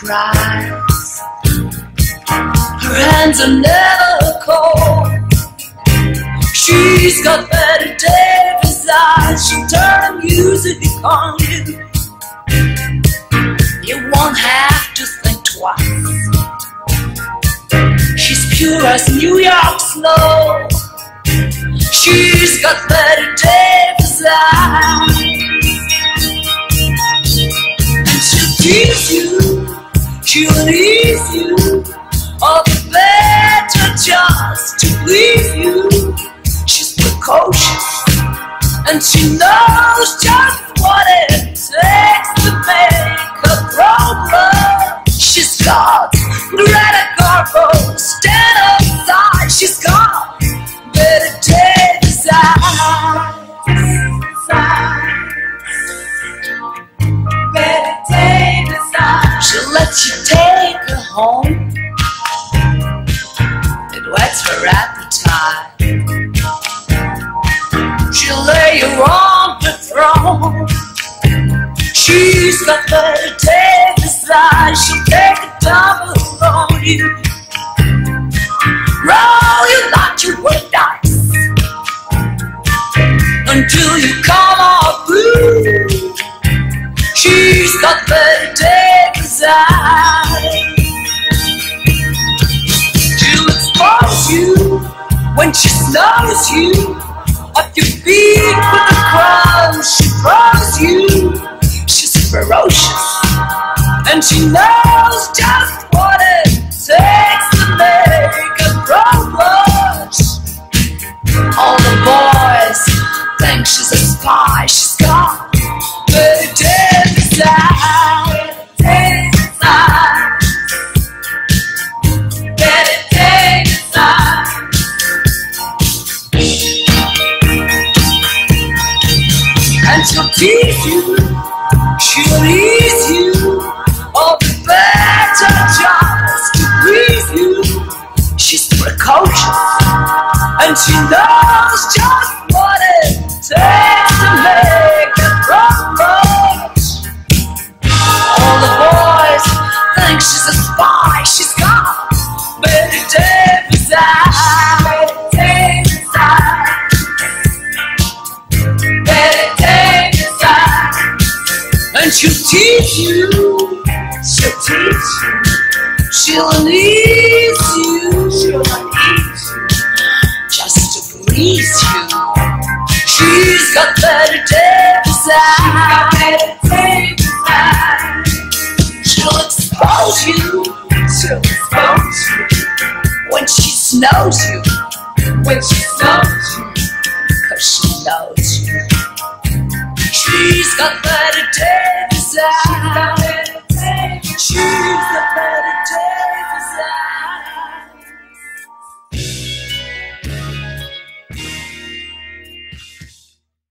cries. Her hands are never cold. She's got Bette Davis eyes. She'll turn music on you. You won't have to think twice. She's pure as New York snow. She's got Bette Davis eyes. And she'll tease you, she'll ease you, all the better just to please you. She's precocious, and she knows just what it takes to make a problem. She's got Greta Garbo, stand aside. She's got Bette Davis eyes. Bette Davis eyes. She'll let you take her home. It whets her appetite. She'll lay you on the throne. She's got Bette Davis eyes. She'll take a double on you. Roll you like you were dice until you come off blue. She's got Bette Davis eyes. She'll expose you when she snows you. Up your feet with the crumbs, she throws you. She's ferocious, and she knows just what it takes to make a progress. All the boys think she's a spy. She's got Bette Davis eyes. Davis eyes. Bette Davis eyes. And she'll tease you, she'll ease you, all the better just to please you. She's precocious, and she knows just what it takes to make a progress. All the boys think she's a spy. She's got Bette Davis eyes. Bette Davis eyes. And she'll tease you, she'll tease you, she'll unease you, she'll unease you, just to please you. She's got Bette Davis eyes. She'll expose you, she'll expose you, when she snows you, when she snows you, 'cause she knows you. She's got Bette Davis eyes.